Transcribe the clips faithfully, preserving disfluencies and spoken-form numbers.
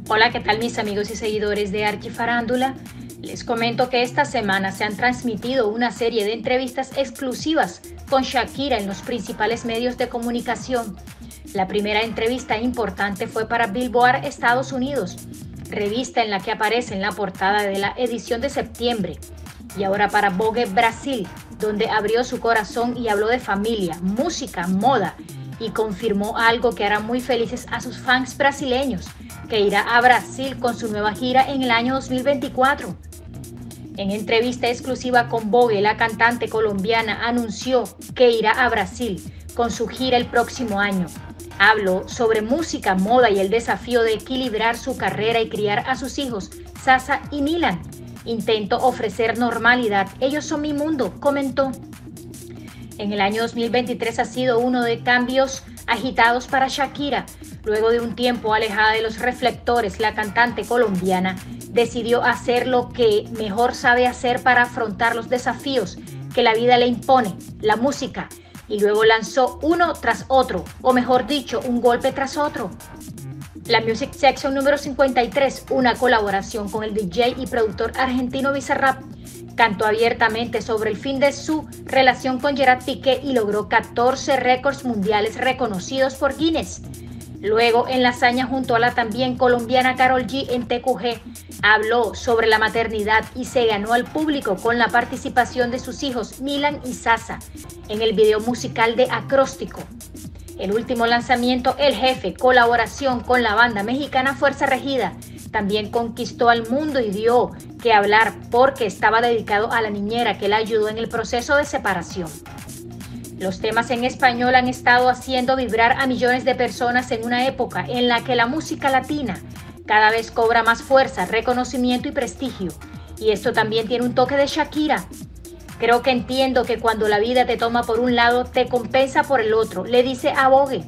Hola, ¿qué tal mis amigos y seguidores de Archifarándula? Les comento que esta semana se han transmitido una serie de entrevistas exclusivas con Shakira en los principales medios de comunicación. La primera entrevista importante fue para Billboard Estados Unidos, revista en la que aparece en la portada de la edición de septiembre, y ahora para Vogue Brasil, donde abrió su corazón y habló de familia, música, moda, y confirmó algo que hará muy felices a sus fans brasileños, que irá a Brasil con su nueva gira en el año dos mil veinticuatro. En entrevista exclusiva con Vogue, la cantante colombiana anunció que irá a Brasil con su gira el próximo año. Habló sobre música, moda y el desafío de equilibrar su carrera y criar a sus hijos, Sasa y Milan. Intento ofrecer normalidad, ellos son mi mundo, comentó. En el año dos mil veintitrés ha sido uno de cambios agitados para Shakira. Luego de un tiempo alejada de los reflectores, la cantante colombiana decidió hacer lo que mejor sabe hacer para afrontar los desafíos que la vida le impone, la música, y luego lanzó uno tras otro, o mejor dicho, un golpe tras otro. La Music Section número cincuenta y tres, una colaboración con el D J y productor argentino Bizarrap, cantó abiertamente sobre el fin de su relación con Gerard Piqué y logró catorce récords mundiales reconocidos por Guinness. Luego, en la hazaña junto a la también colombiana Karol G en T Q G, habló sobre la maternidad y se ganó al público con la participación de sus hijos Milan y Sasa en el video musical de Acróstico. El último lanzamiento, El Jefe, colaboración con la banda mexicana Fuerza Regida, también conquistó al mundo y dio que hablar porque estaba dedicado a la niñera que la ayudó en el proceso de separación. Los temas en español han estado haciendo vibrar a millones de personas en una época en la que la música latina cada vez cobra más fuerza, reconocimiento y prestigio. Y esto también tiene un toque de Shakira. Creo que entiendo que cuando la vida te toma por un lado, te compensa por el otro, le dice a Vogue.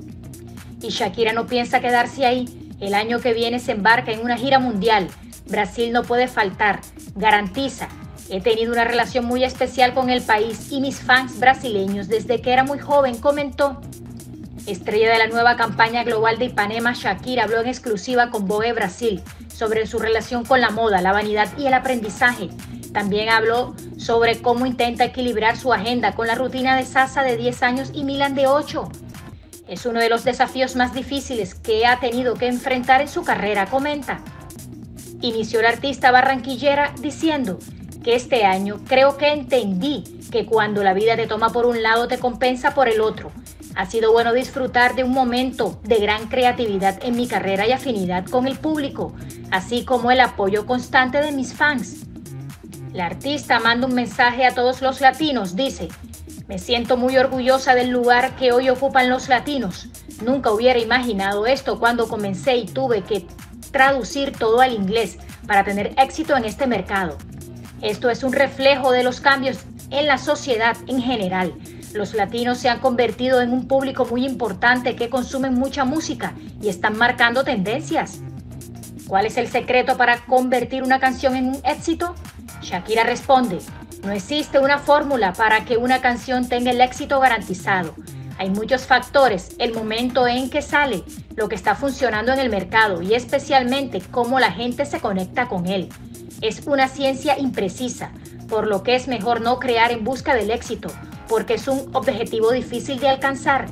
Y Shakira no piensa quedarse ahí. El año que viene se embarca en una gira mundial. Brasil no puede faltar, garantiza. He tenido una relación muy especial con el país y mis fans brasileños desde que era muy joven, comentó. Estrella de la nueva campaña global de Ipanema, Shakira habló en exclusiva con Vogue Brasil sobre su relación con la moda, la vanidad y el aprendizaje. También habló sobre cómo intenta equilibrar su agenda con la rutina de Sasa de diez años y Milan de ocho. Es uno de los desafíos más difíciles que ha tenido que enfrentar en su carrera, comenta. Inició la artista barranquillera diciendo que este año creo que entendí que cuando la vida te toma por un lado te compensa por el otro. Ha sido bueno disfrutar de un momento de gran creatividad en mi carrera y afinidad con el público, así como el apoyo constante de mis fans. La artista manda un mensaje a todos los latinos, dice: me siento muy orgullosa del lugar que hoy ocupan los latinos. Nunca hubiera imaginado esto cuando comencé y tuve que traducir todo al inglés para tener éxito en este mercado. Esto es un reflejo de los cambios en la sociedad en general. Los latinos se han convertido en un público muy importante que consumen mucha música y están marcando tendencias. ¿Cuál es el secreto para convertir una canción en un éxito? Shakira responde: no existe una fórmula para que una canción tenga el éxito garantizado. Hay muchos factores, el momento en que sale, lo que está funcionando en el mercado y especialmente cómo la gente se conecta con él. Es una ciencia imprecisa, por lo que es mejor no crear en busca del éxito, porque es un objetivo difícil de alcanzar.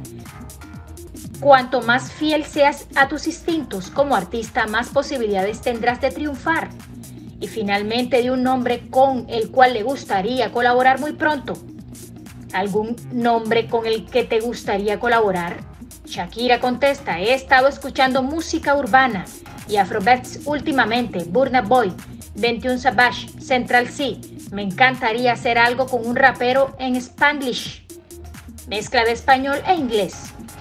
Cuanto más fiel seas a tus instintos como artista, más posibilidades tendrás de triunfar. Y finalmente, de un nombre con el cual le gustaría colaborar muy pronto. ¿Algún nombre con el que te gustaría colaborar? Shakira contesta: he estado escuchando música urbana y afrobeats últimamente, Burna Boy, veintiuno Savage, Central C. Me encantaría hacer algo con un rapero en Spanglish, mezcla de español e inglés.